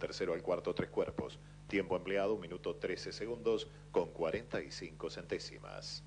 tercero al cuarto 3 cuerpos. Tiempo empleado 1 minuto 13 segundos con 45 centésimas.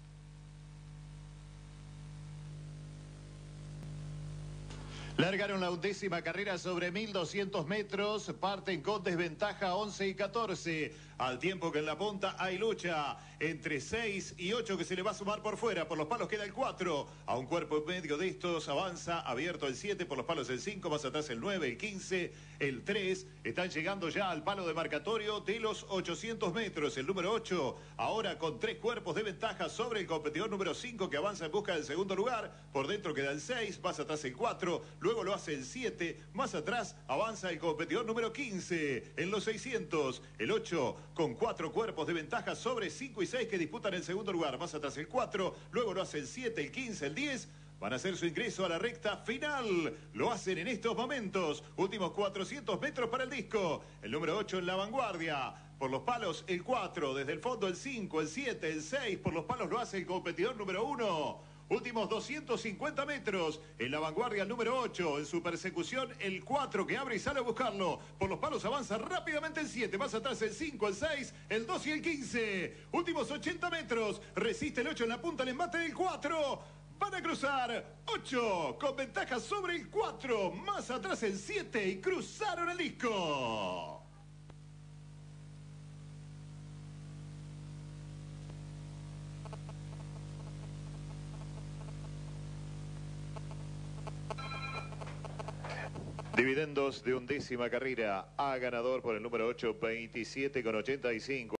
Largaron la 11ª carrera sobre 1200 metros, parten con desventaja 11 y 14, al tiempo que en la punta hay lucha entre 6 y 8 que se le va a sumar por fuera, por los palos queda el 4, a un cuerpo en medio de estos avanza abierto el 7, por los palos el 5, más atrás el 9, el 15, el 3, están llegando ya al palo de marcatorio de los 800 metros, el número 8, ahora con 3 cuerpos de ventaja sobre el competidor número 5 que avanza en busca del segundo lugar, por dentro queda el 6, más atrás el 4, luego lo hace el 7, más atrás avanza el competidor número 15. En los 600, el 8 con 4 cuerpos de ventaja sobre 5 y 6 que disputan el segundo lugar. Más atrás el 4, luego lo hace el 7, el 15, el 10. Van a hacer su ingreso a la recta final. Lo hacen en estos momentos. Últimos 400 metros para el disco. El número 8 en la vanguardia. Por los palos el 4, desde el fondo el 5, el 7, el 6. Por los palos lo hace el competidor número 1. Últimos 250 metros, en la vanguardia el número 8, en su persecución el 4 que abre y sale a buscarlo. Por los palos avanza rápidamente el 7, más atrás el 5, el 6, el 2 y el 15. Últimos 80 metros, resiste el 8 en la punta, el embate del 4. Van a cruzar 8 con ventaja sobre el 4, más atrás el 7 y cruzaron el disco. Dividendos de 11ª carrera, a ganador por el número 8, 27 con 85.